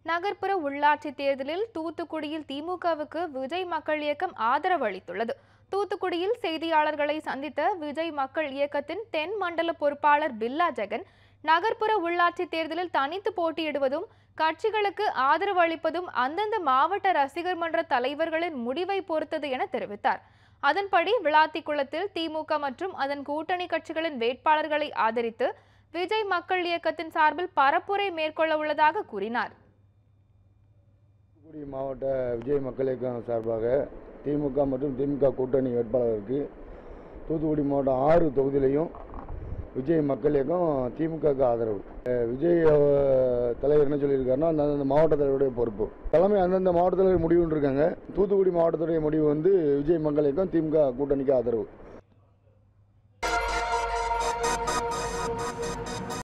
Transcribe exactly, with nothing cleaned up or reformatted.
நகர்ப்புற உள்ளாட்சி தேர்தலில் தூத்துக்குடியில் திமுகவுக்கு விஜய் மக்கள் இயக்கம் ஆதரவு அளித்துள்ளது. தூத்துக்குடியில் செய்தியாளர்களை சந்தித்த விஜய் மக்கள் இயக்கத்தின் தென் மண்டல பொறுப்பாளர் பில்லா ஜெகன், நகர்ப்புற உள்ளாட்சி தேர்தலில் தனித்து போட்டியிடுவதும் கட்சிகளுக்கு ஆதரவு அளிப்பதும் அந்தந்த மாவட்ட ரசிகர் மன்ற தலைவர்களின் முடிவை பொறுத்தது என தெரிவித்தார். அதன்படி விளாத்திக்குளத்தில் திமுக மற்றும் அதன் கூட்டணி கட்சிகளின் வேட்பாளர்களை ஆதரித்து விஜய் மக்கள் இயக்கத்தின் சார்பில் பரப்புரை மேற்கொள்ள உள்ளதாக கூறினார். தூத்துக்குடி மாவட்ட விஜய் மக்கள் இயக்கம் சார்பாக திமுக மற்றும் திமுக கூட்டணி வேட்பாளருக்கு தூத்துக்குடி மாவட்டம் ஆறு தொகுதியிலையும் விஜய் மக்கள் இயக்கம் திமுகவுக்கு ஆதரவு. விஜய் தலைவர் என்ன சொல்லியிருக்காருன்னா, அந்தந்த மாவட்ட தலைவருடைய பொறுப்பு தலைமை அந்தந்த மாவட்ட தலைவர் முடிவுன்னு இருக்காங்க. தூத்துக்குடி மாவட்டத்துடைய முடிவு வந்து விஜய் மக்கள் இயக்கம் திமுக கூட்டணிக்கு ஆதரவு.